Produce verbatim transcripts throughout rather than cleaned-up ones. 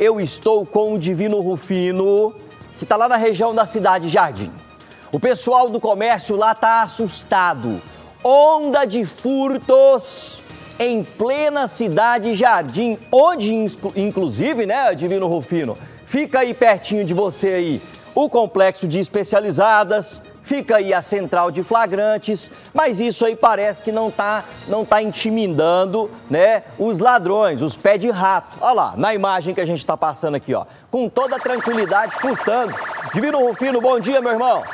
eu estou com o Divino Rufino, que está lá na região da Cidade Jardim. O pessoal do comércio lá está assustado. Onda de furtos em plena Cidade Jardim, onde, inclusive, né, Divino Rufino, fica aí pertinho de você aí o complexo de especializadas, fica aí a central de flagrantes, mas isso aí parece que não tá, não tá intimidando, né, os ladrões, os pés de rato. Olha lá, na imagem que a gente está passando aqui, ó, com toda tranquilidade, furtando. Divino Rufino, bom dia, meu irmão.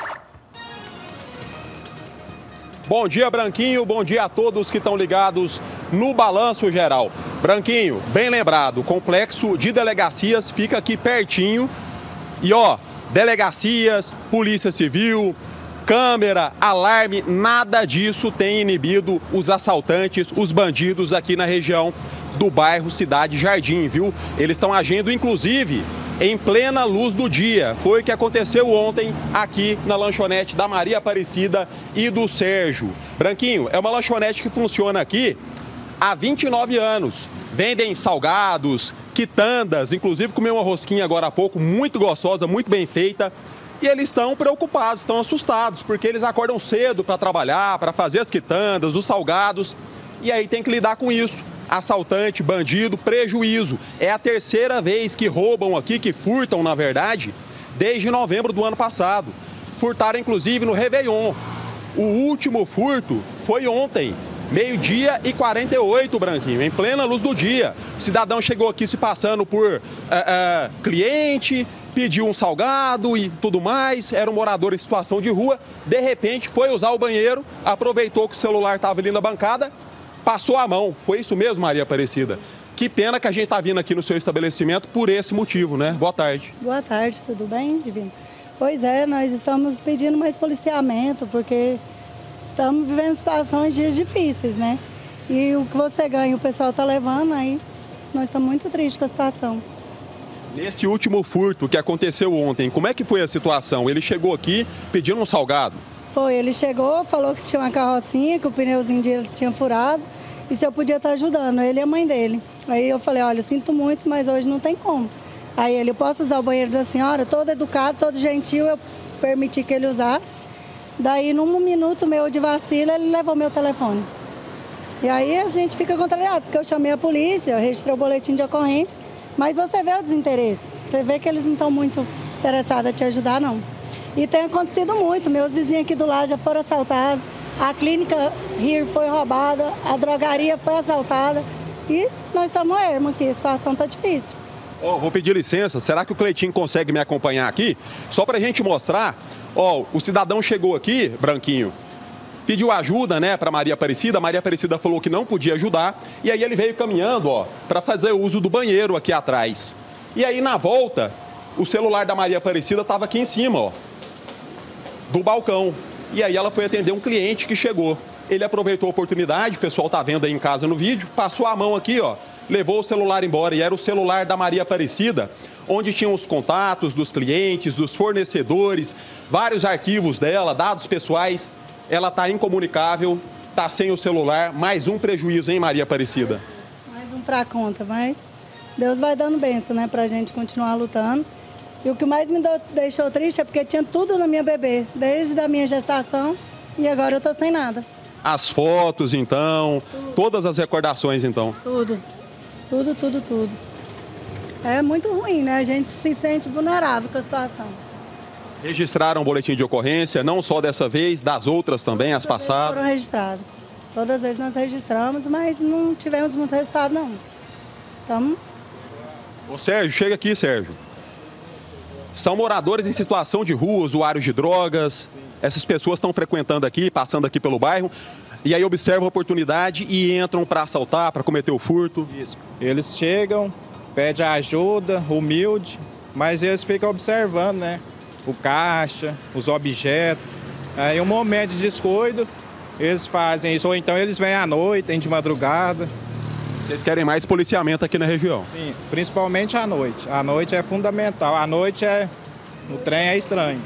Bom dia, Branquinho, bom dia a todos que estão ligados no Balanço Geral. Branquinho, bem lembrado, o complexo de delegacias fica aqui pertinho e, ó, delegacias, polícia civil, câmera, alarme, nada disso tem inibido os assaltantes, os bandidos aqui na região do bairro Cidade Jardim, viu? Eles estão agindo, inclusive, em plena luz do dia. Foi o que aconteceu ontem aqui na lanchonete da Maria Aparecida e do Sérgio. Branquinho, é uma lanchonete que funciona aqui há vinte e nove anos. Vendem salgados, quitandas, inclusive comi uma rosquinha agora há pouco, muito gostosa, muito bem feita. E eles estão preocupados, estão assustados, porque eles acordam cedo para trabalhar, para fazer as quitandas, os salgados. E aí tem que lidar com isso. Assaltante, bandido, prejuízo. É a terceira vez que roubam aqui, que furtam, na verdade, desde novembro do ano passado. Furtaram, inclusive, no Réveillon. O último furto foi ontem, meio-dia e quarenta e oito, Branquinho, em plena luz do dia. O cidadão chegou aqui se passando por uh, uh, cliente, pediu um salgado e tudo mais, era um morador em situação de rua, de repente foi usar o banheiro, aproveitou que o celular estava ali na bancada, passou a mão. Foi isso mesmo, Maria Aparecida? Que pena que a gente está vindo aqui no seu estabelecimento por esse motivo, né? Boa tarde. Boa tarde, tudo bem, Divino? Pois é, nós estamos pedindo mais policiamento, porque estamos vivendo situações, dias difíceis, né? E o que você ganha, o pessoal está levando, aí nós estamos muito tristes com a situação. Nesse último furto que aconteceu ontem, como é que foi a situação? Ele chegou aqui pedindo um salgado? Foi, ele chegou, falou que tinha uma carrocinha, que o pneuzinho dele tinha furado, e se eu podia estar ajudando, ele e a mãe dele. Aí eu falei, olha, sinto muito, mas hoje não tem como. Aí ele, eu posso usar o banheiro da senhora? Todo educado, todo gentil, eu permiti que ele usasse. Daí, num minuto meu de vacilo, ele levou meu telefone. E aí a gente fica contrariado, porque eu chamei a polícia, eu registrei o boletim de ocorrência, mas você vê o desinteresse. Você vê que eles não estão muito interessados a te ajudar, não. E tem acontecido muito, meus vizinhos aqui do lado já foram assaltados, a clínica Rir foi roubada, a drogaria foi assaltada e nós estamos ermos aqui, a situação está difícil. Oh, vou pedir licença, será que o Cleitinho consegue me acompanhar aqui? Só para a gente mostrar, ó, oh, o cidadão chegou aqui, Branquinho, pediu ajuda, né, para Maria Aparecida, a Maria Aparecida falou que não podia ajudar, e aí ele veio caminhando, ó, para fazer uso do banheiro aqui atrás. E aí, na volta, o celular da Maria Aparecida estava aqui em cima, ó, do balcão. E aí ela foi atender um cliente que chegou. Ele aproveitou a oportunidade, o pessoal tá vendo aí em casa no vídeo, passou a mão aqui, ó, levou o celular embora, e era o celular da Maria Aparecida, onde tinham os contatos dos clientes, dos fornecedores, vários arquivos dela, dados pessoais. Ela tá incomunicável, tá sem o celular, mais um prejuízo, hein, Maria Aparecida? Mais um pra conta, mas Deus vai dando bênção, né, pra gente continuar lutando. E o que mais me deixou triste é porque tinha tudo na minha bebê, desde a minha gestação, e agora eu tô sem nada. As fotos, então, tudo. Todas as recordações, então? Tudo, tudo, tudo, tudo. É muito ruim, né? A gente se sente vulnerável com a situação. Registraram um boletim de ocorrência, não só dessa vez, das outras também, as passadas? Foram registradas. Todas as vezes nós registramos, mas não tivemos muito resultado, não. Então... Ô, Sérgio, chega aqui, Sérgio. São moradores em situação de rua, usuários de drogas. Essas pessoas estão frequentando aqui, passando aqui pelo bairro, e aí observam a oportunidade e entram para assaltar, para cometer o furto. Isso. Eles chegam, pedem ajuda, humilde, mas eles ficam observando, né? O caixa, os objetos. Aí, um momento de descuido, eles fazem isso. Ou então eles vêm à noite, vêm de madrugada. Vocês querem mais policiamento aqui na região? Sim, principalmente à noite. À noite é fundamental. À noite é... o trem é estranho.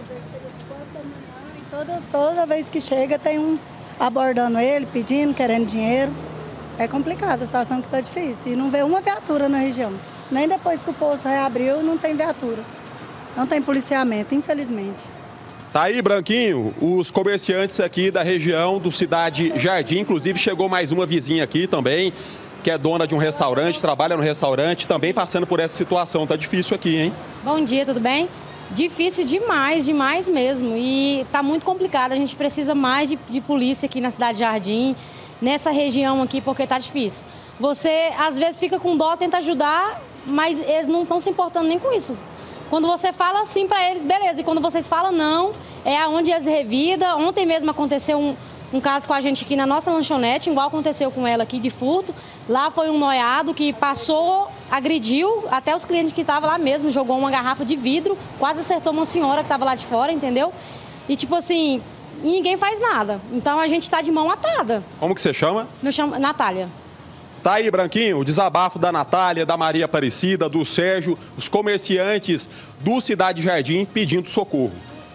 Toda, toda vez que chega tem um abordando ele, pedindo, querendo dinheiro. É complicado, a situação que está difícil. E não vê uma viatura na região. Nem depois que o posto reabriu, não tem viatura. Não tem policiamento, infelizmente. Tá aí, Branquinho, os comerciantes aqui da região do Cidade Jardim, inclusive chegou mais uma vizinha aqui também, que é dona de um restaurante, trabalha no restaurante, também passando por essa situação. Tá difícil aqui, hein? Bom dia, tudo bem? Difícil demais, demais mesmo. E tá muito complicado. A gente precisa mais de, de polícia aqui na Cidade Jardim, nessa região aqui, porque tá difícil. Você, às vezes, fica com dó, tenta ajudar, mas eles não estão se importando nem com isso. Quando você fala assim para eles, beleza. E quando vocês falam não, é aonde eles revidam. Ontem mesmo aconteceu um, um caso com a gente aqui na nossa lanchonete, igual aconteceu com ela aqui de furto. Lá foi um noiado que passou, agrediu até os clientes que estavam lá mesmo, jogou uma garrafa de vidro, quase acertou uma senhora que estava lá de fora, entendeu? E tipo assim, ninguém faz nada. Então a gente está de mão atada. Como que você chama? Eu chamo Natália. Tá aí, Branquinho, o desabafo da Natália, da Maria Aparecida, do Sérgio, os comerciantes do Cidade Jardim pedindo socorro.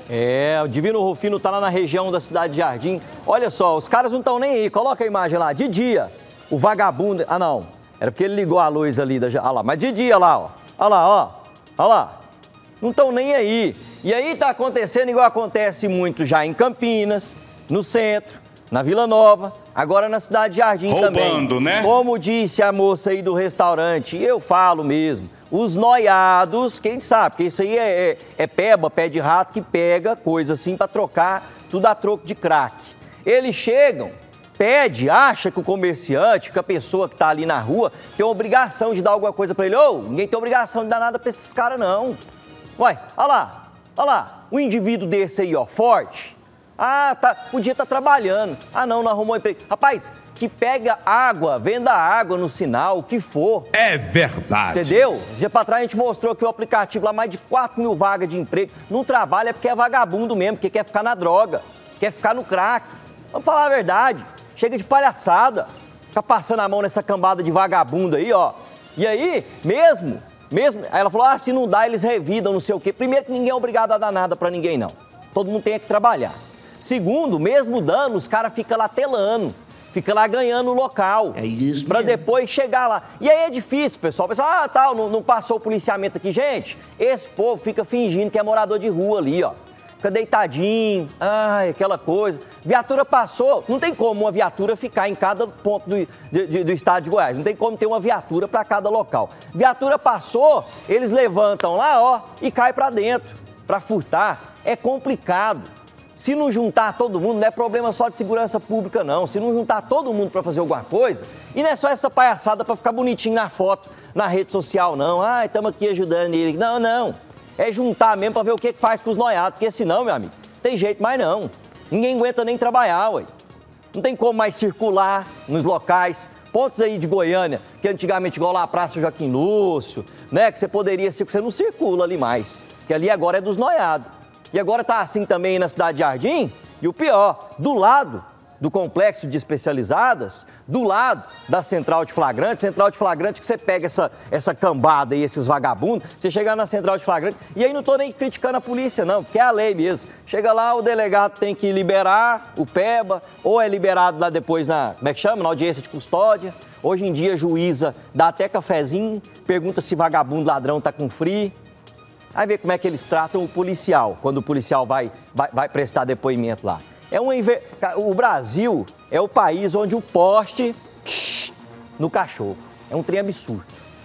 É, o Divino Rufino tá lá na região da Cidade Jardim. Olha só, os caras não estão nem aí. Coloca a imagem lá. De dia, o vagabundo... Ah, não. Era porque ele ligou a luz ali. Da... Olha lá, mas de dia lá, ó. Olha lá, ó. Olha lá. Não estão nem aí. E aí tá acontecendo igual acontece muito já em Campinas, no centro, na Vila Nova, agora na Cidade Jardim também. Roubando, né? Como disse a moça aí do restaurante, eu falo mesmo, os noiados, quem sabe, porque isso aí é, é, é peba, pé de rato que pega coisa assim pra trocar, tudo a troco de crack. Eles chegam, pede, acha que o comerciante, que a pessoa que tá ali na rua, tem a obrigação de dar alguma coisa pra ele. Ô, ninguém tem obrigação de dar nada pra esses caras, não. Ué, olha lá, olha lá, um indivíduo desse aí, ó, forte. Ah, tá, podia estar trabalhando. Ah, não, não arrumou emprego. Rapaz, que pega água, venda água no sinal, o que for. É verdade. Entendeu? Dia pra trás a gente mostrou que o aplicativo lá, mais de quatro mil vagas de emprego. Não trabalha porque é vagabundo mesmo, porque quer ficar na droga, quer ficar no crack. Vamos falar a verdade. Chega de palhaçada. Fica passando a mão nessa cambada de vagabundo aí, ó. E aí, mesmo, mesmo, aí ela falou, ah, se não dá, eles revidam, não sei o quê. Primeiro que ninguém é obrigado a dar nada pra ninguém, não. Todo mundo tem que trabalhar. Segundo, mesmo dando, os caras ficam lá telando, fica lá ganhando o local. É isso Pra mesmo. Depois chegar lá. E aí é difícil, pessoal. O pessoal, ah, tal, não, não passou o policiamento aqui. Gente, esse povo fica fingindo que é morador de rua ali, ó. Fica deitadinho, ai, aquela coisa. Viatura passou, não tem como uma viatura ficar em cada ponto do, de, do estado de Goiás. Não tem como ter uma viatura para cada local. Viatura passou, eles levantam lá, ó, e cai para dentro. Para furtar, é complicado. Se não juntar todo mundo, não é problema só de segurança pública, não. Se não juntar todo mundo para fazer alguma coisa, e não é só essa palhaçada para ficar bonitinho na foto, na rede social, não. Ah, estamos aqui ajudando ele. Não, não. É juntar mesmo para ver o que que faz com os noiados, porque senão, meu amigo, tem jeito mais não. Ninguém aguenta nem trabalhar, ué. Não tem como mais circular nos locais. Pontos aí de Goiânia, que antigamente igual lá a Praça Joaquim Lúcio, né, que você poderia circular, você não circula ali mais, que ali agora é dos noiados. E agora tá assim também na Cidade Jardim, e o pior, do lado do complexo de especializadas, do lado da central de flagrante, central de flagrante que você pega essa, essa cambada e esses vagabundos, você chega na central de flagrante, e aí não tô nem criticando a polícia não, porque é a lei mesmo. Chega lá, o delegado tem que liberar o peba, ou é liberado lá depois na, como é que chama? Na audiência de custódia. Hoje em dia a juíza dá até cafezinho, pergunta se vagabundo ladrão tá com free. Aí vê como é que eles tratam o policial, quando o policial vai, vai, vai prestar depoimento lá. É um inver... O Brasil é o país onde o poste psh, no cachorro. É um trem absurdo.